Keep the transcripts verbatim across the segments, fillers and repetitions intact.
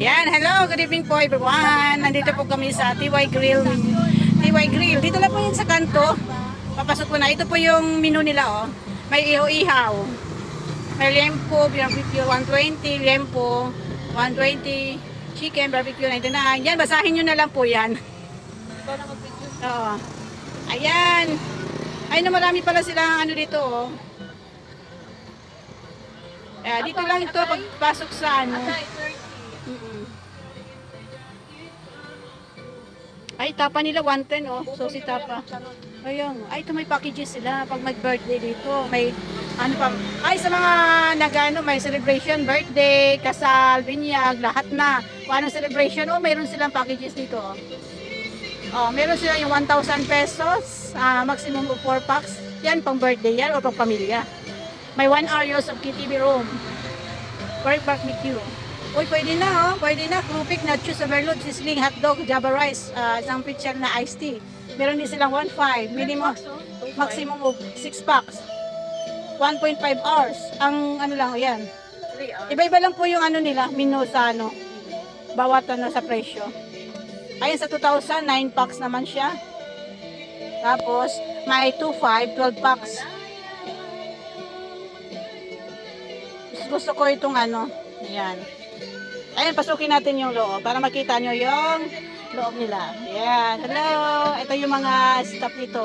Yan, hello, good evening po everyone. Nandito po kami sa T Y Grill. T Y Grill, dito lang po yun sa kanto. Papasok po na. Ito po yung menu nila, oh. May ihaw-ihaw. May lempo, barbecue one twenty, lempo one twenty, chicken, barbecue ninety-nine. Yan, basahin nyo na lang po yan. Oo. Ayan. Ay, na marami pala silang ano dito, oh. Eh, dito lang ito pagpasok sa ano. Mm -mm. Ay, tapa nila one ten, oh. So, si tapa. Ayun. Ay, ito may packages sila pag mag-birthday dito. May, ano pa. Ay, sa mga nagano, may celebration, birthday, kasal, binyag, lahat na. Kung anong celebration, oh, mayroon silang packages dito, oh. Oh, meron sila yung one thousand pesos, uh, maximum of four packs. Yan, pang birthday yan o pang pamilya. May one hour use of K T V room. For barbecue. Uy, pwede na, oh. Pwede na. Krupik, nachos, overload, sizzling, hotdog, java rice, uh, isang pitcher na iced tea. Meron din silang one point five. Minimum, maximum of six packs. one point five hours. Ang ano lang, yan. Iba-iba lang po yung ano nila, menu sa ano. Bawat ano sa presyo. Ayun sa two thousand, nine packs naman siya. Tapos, may two point five, twelve packs. Gusto ko itong ano, ayan. Ayan, pasukin natin yung loob para makita nyo yung loob nila. Ayan, hello. Ito yung mga staff nito.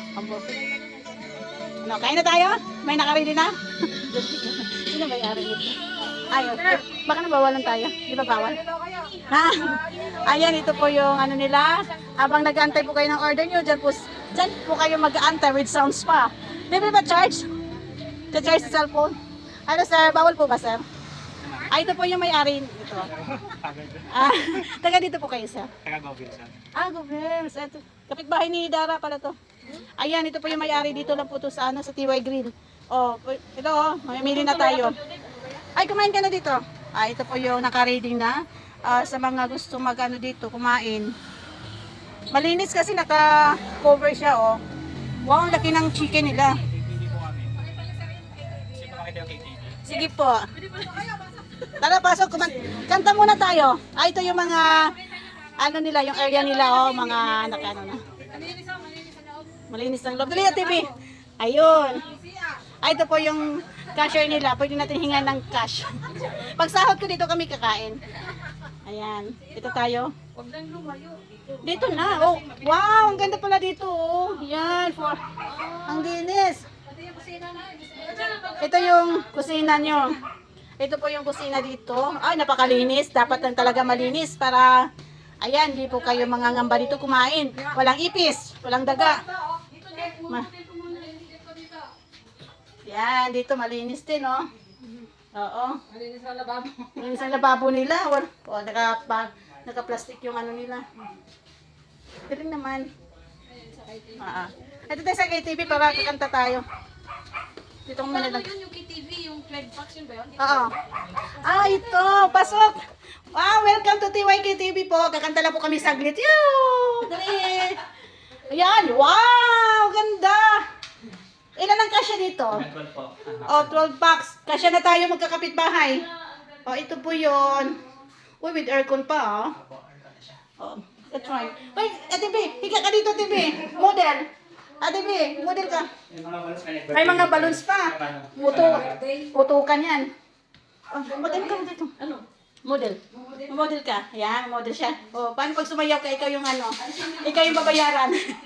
Ano, kain na tayo? May nakaready na? Sino may ari nito? Ayun, baka nabawalan tayo. Di ba bawal? Ha? Ayan, ito po yung ano nila. Habang nag-aantay po kayo ng order nyo, dyan po, dyan po kayo mag-aantay with sounds pa. Di ba charge? Charge sa cellphone? Ano sir, bawal po ba sir? Ah, ito po yung may-ari ito. Ah, taga dito po kayo sir? Taga Govils sir. Ah, Govils. Ito. Kapitbahay ni Dara pala to. Ayan, ito po yung may-ari dito lang po to sa, ano, sa T Y Grill. Oh, ito oh, mamimili na tayo. Ay, kumain ka na dito. Ah, ito po yung naka-reading na. Uh, sa mga gusto mag-ano dito, kumain. Malinis kasi naka-cover siya oh. Wow, ang laki ng chicken nila. Sige po. Tara, pasok. Kanta muna tayo. Ah, ito yung mga, ano nila, yung area nila, oh, mga, nakano na. Malinis ang loob. Dali, T V. Ayun. Ah, ito po yung cashier nila. Pwede natin hingan ng cash. Pag sahod ko dito kami kakain. Ayan. Ito tayo. Dito na. Oh, wow, ang ganda pala dito, oh. Yan. For, ang linis. Ito yung kusina nyo. Ito po yung kusina dito. Ay, napakalinis. Dapat lang talaga malinis para, ayan, di po kayo mangangamba dito kumain. Walang ipis, walang daga. Ma yan, dito malinis din, oh. Oo. Malinis ang lababo. Malinis ang lababo nila. O, naka, naka-plastic yung ano nila. Galing naman. Ah, ito tayo sa K T V para kakanta tayo. Dito muna lang. Yun yung K T V, yung twelve packs yun ba yun? Oo. Ah, ito. Pasok. Wow, welcome to T Y K T V po. Kakanta lang po kami saglit. Yoo! Dali. Ayan. Wow! Ganda. Ilan ang kasya dito? twelve po. Oh, twelve packs. Kasya na tayo magkakapit bahay. Oh, ito po yun. Uy, with aircon pa, oh. Oh, that's right. Uy, Ate B, higa ka dito, Ate B. Model. Ate B, model ka. May mga balloons pa. Puto, putukan yan. Oh, model ka dito. Ano? Model. Model ka. Ayan, model siya. Oh, paano pag sumayaw ka, ikaw yung ano? Ikaw yung babayaran.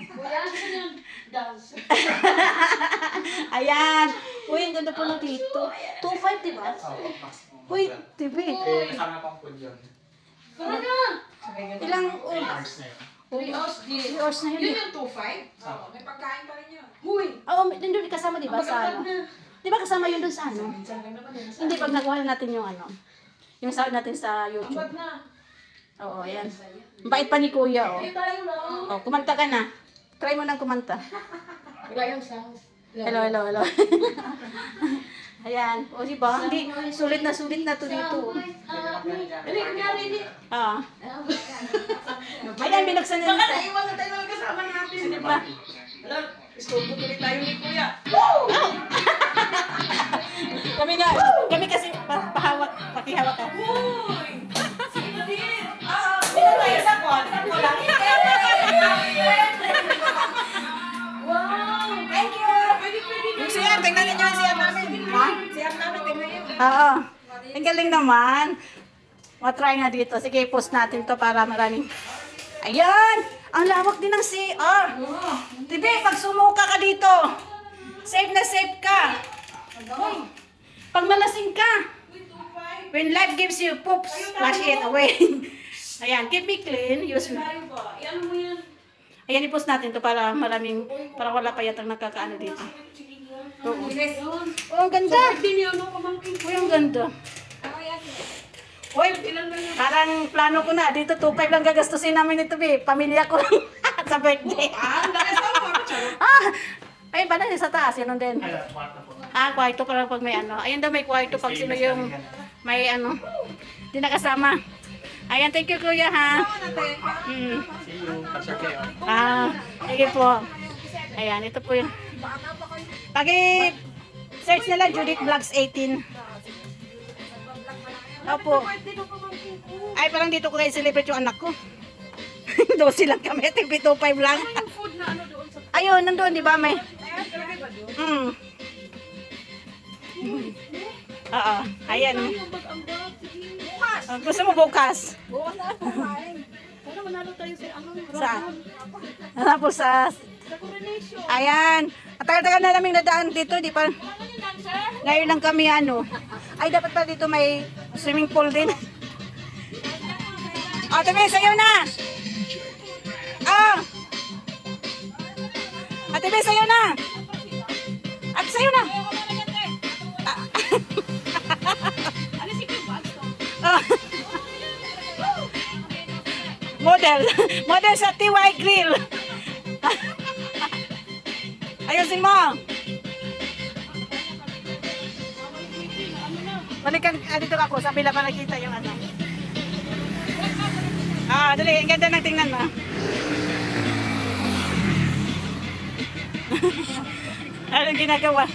Ayan. Uy, ang ganda po na dito. two point five, diba? Uy, T V. Kasama pang food yun. Para na! Ilang, oh, three hours din. three hours na yun. Yun yung two point five? May pagkain pa rin yun. Huy! Oo, oh, nandun kasama, diba, sa ano? Diba kasama yun dun sa ano? Hindi, pag nakuha natin yung ano, yung sahod natin sa YouTube. Ambag na. Oo, ayan. Bait pa ni Kuya, oh. Hindi tayo lang. Oh, kumanta ka na. Try mo nang kumanta. Wala yung sounds. Hello, hello, hello. Ayan. O, diba? Hindi, sulit na sulit na to dito. Dali, kunyari, di. Ah. Ayan, binuksan na Baka nila. naiwan na tayo ng kasama natin. Diba? Istorbo tuloy tayo ni Kuya. Kami nga, kami kasi pa pahawak, pakihawak ka. Uy! Oo. Ang galing naman. Matry nga dito. Sige, post natin to para maraming... Ayan! Ang lawak din ng C R. Tibi, pag sumuka ka dito, safe na safe ka. Pag malasing ka, when life gives you poops, flush it away. Ayan, keep me clean. Use me. Ayan, i-post natin to para maraming, para wala pa yatang nakakaano dito. Oo. Oh, ang ganda. Uy, ang ganda. Uy, parang plano ko na. Dito, two five lang gagastusin namin ito, be. Pamilya ko lang sa birthday. Ah, ay, ba na sa taas? Yan din. Ah, kwarto para pag may ano. Ayan daw, may kwarto pag sino yung may ano. Di nakasama. Ayan, thank you, kuya, ha. Mm. See you. Pag-share kayo. Ah, sige po. Ayan, ito po yung... Pag-search nila, Judith Vlogs eighteen. Opo. Ay, parang dito ko kayo celebrate yung anak ko. Dosi lang kami, T V two five lang. Ayun, nandoon, di ba, may... Mm. Oo, ayan. Uh, gusto mo bukas? Saan? Ano po sa... Ayan. At tagal-tagal na namin nadaan dito, di pa... Ngayon lang kami ano. Ay, dapat pa dito may swimming pool din. O, Tibi, sayo na! Ah! At Tibi, sayo na! At sayo na! Ah. Model. Model sa T Y Grill. Ayusin mo. Balikan, ah, dito ako. Sabi lang pa nakita yung ano. Ah, dali. Ang ganda ng tingnan mo. Anong ginagawa?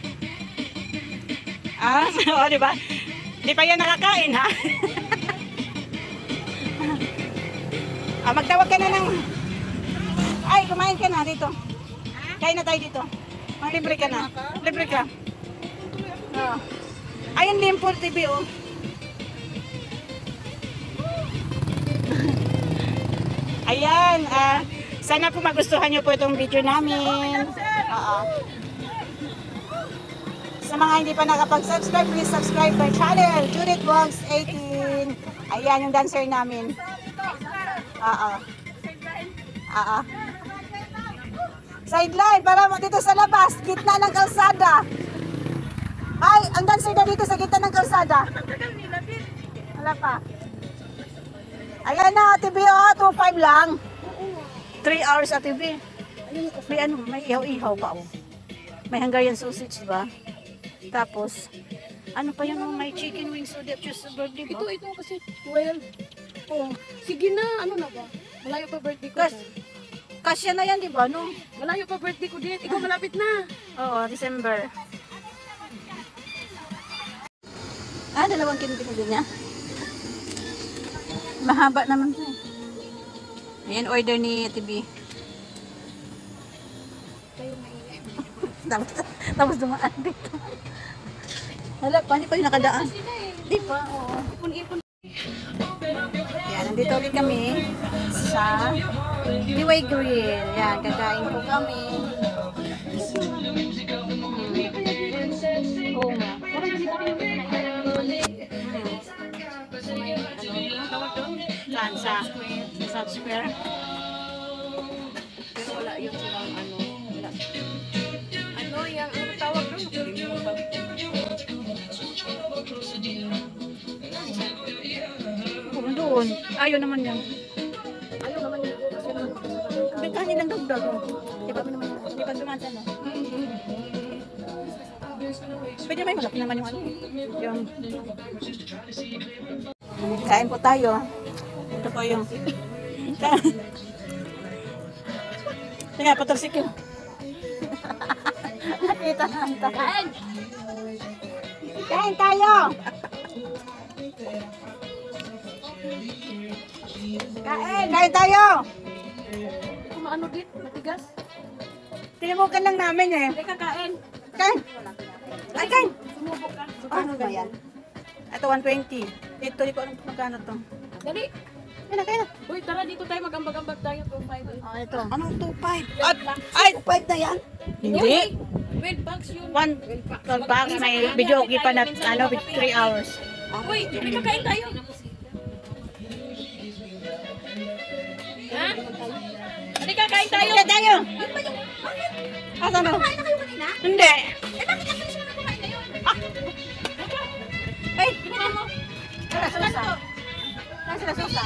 Ah, o, diba? Di pa yan nakakain, ha? Ah, magtawag ka na ng... Ay, kumain ka na dito. Kain na tayo dito. Ah, libre ka na. Libre ka. Oh. Ayun din po, T V, oh. Ayan, ah, sana po magustuhan nyo po itong video namin. Oo. Sa mga hindi pa nakapag-subscribe, please subscribe my channel, Judith Vlogs eighteen. Ayan yung dancer namin. Oo. Oo. Sideline, para mo dito sa labas, gitna ng kalsada. Ay, ang dancer na dito sa gitna ng kalsada. Wala pa. Ayan na, T V, oh, two five lang. three hours at T V. May ano, may ihaw-ihaw pa, oh. May Hungarian sausage, diba? Tapos, ano pa yung may chicken wings so that just birthday ba? Ito, ito kasi, well, oh, sige na, ano na ba? Malayo pa birthday ko. Kas, kasya na yan, di ba? No? Malayo pa birthday ko din. Ikaw malapit na. Oo, December. Ah, dalawang kinti din niya. Mahaba naman to. Ayan, order ni T V. tapos, tapos dumaan dito. Hala, paano pa yung nakadaan? Di pa, oo. Ipon-ipon. Yan, nandito ulit kami sa T Y Grill. Yan, kakain po kami. Hmm. Oo nga. Saan? Sa South Square? Pero wala yung silang ano, wala. Ano yung, ano tawag doon? Nakalimutan. Oo, doon. Ayaw naman yan. Ayaw naman yun. Kasi naman May kanin lang dagdag. Di ba naman yan? Di ba dumansan, no? Pwede may malaki naman yung ano. Yung... Kain po tayo. Ito po yung... Sige, patalsik yun. Nakita na. Kain! Kain tayo! Kain! Kain tayo! Kumaano dit? Matigas? Tinimukan lang namin eh. Hindi ka kain. Kain! Ay, kain! Sumubok ka. Ano ba yan? Ito, one twenty. Ito, di ko alam kung magkano to. Dali. Kaya na, kaya na. Uy, tara dito tayo mag-ambag-ambag tayo. two five. Oh, ito. Anong two five? At, ay, two five na yan? Hindi. twelve bucks yun. One, twelve bucks. May video okay pa na, ano, with three hours. Uy, may kakain tayo. Ha? Hindi kakain tayo. Kaya tayo! Asa na? Kakain na kayo kanina? Hindi. Eh, bakit naman sila nakakumain na yun? Ay, Ginawa mo? wala sila sa. Wala sila sa.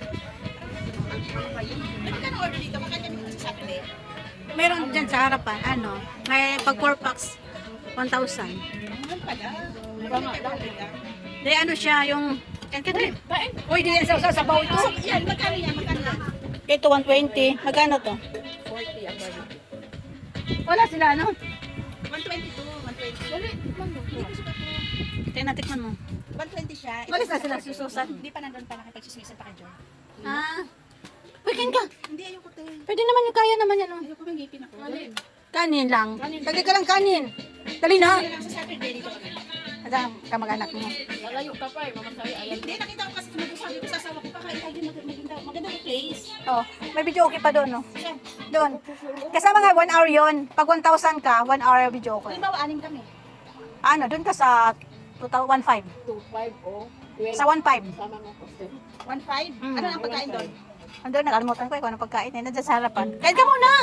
Ano ka na-order dito? Makanya dito sa Saturday. Meron dyan sa harapan, ano, may pag four packs, one thousand. Ano pala? Iba nga lang. Di ano siya, yung, yan ka din. Kain. Uy, di yan sa sa sabaw ito. Yan, magkano yan? Magkano yan? Ito, one twenty. Magkano to? forty ang bali. Wala sila, ano? one twenty-two, one twenty. Dali, tikman mo. Hindi ko sukat mo. Tingnan, tikman mo. one twenty siya. Walis na sila, sususan. Hindi pa nandun pa nakipagsusmisan pa kayo. Ah. Uy, kain ka. Hindi, ayoko te. Pwede naman yung kaya naman yan, oh. Ayoko may ngipin ako. Dali. Kanin lang. Dagdag ka lang kanin. Dali na. Dali lang sa Saturday dito kami. Ada, kamag-anak mo. Lalayo ka pa eh, mamasabi ayan. Hindi, nakita ko kasi sabi ko sa asawa ko pa kain tayo mag- maganda, magandang place. Oh, may video okay pa doon, no? Doon. Kasama nga, one hour yon. Pag one thousand ka, one hour video okay. Halimbawa, anim kami. Ano, doon ka sa two thousand one five. two five o twelve. Sa one five. Sama mo ko. one five? Mm. Ano ang pagkain doon? Andun, nakalimutan ko eh kung anong pagkain. Eh, nandiyan sa harapan. Kain ka muna!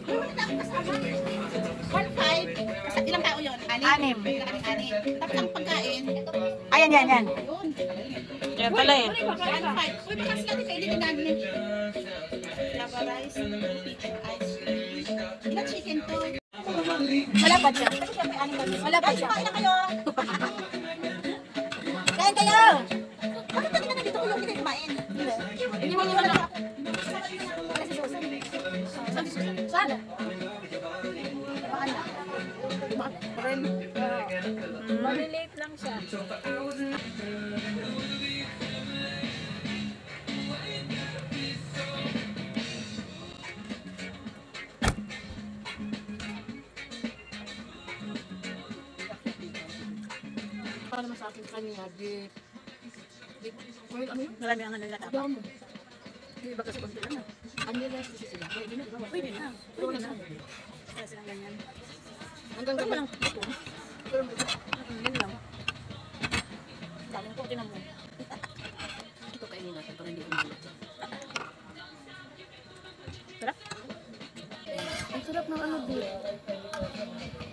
one five. Kasi ilang tao yun? Anim? Anim. Anim. Tapos ang pagkain, Ayan, yan, yan. yun. Yan pala eh. one five. Uy, baka sila di kainin namin. Lava rice, chicken ice cream. Ilang chicken to? Wala pa siya. Wala pa siya. Kain na kayo. Kain kayo! Bakit kanina nandito ko yung hindi kumain? Hindi mo niyo na. Sana. Malilate lang siya. Para naman sa akin kanina, di... di... Well, ano yun? Marami ang nalatapa. Damo. Hindi ba kasi konti lang ah. Ano yung last kasi sila? Pwede na, diba? Pwede na. Pwede na. Kaya silang ganyan. Hanggang Pwede gabi. lang. Ito. Pero, mm, yun lang. Daming ko, tinan mo. Ito kainin natin para hindi umilit. Sarap? Ang sarap ng ano, di.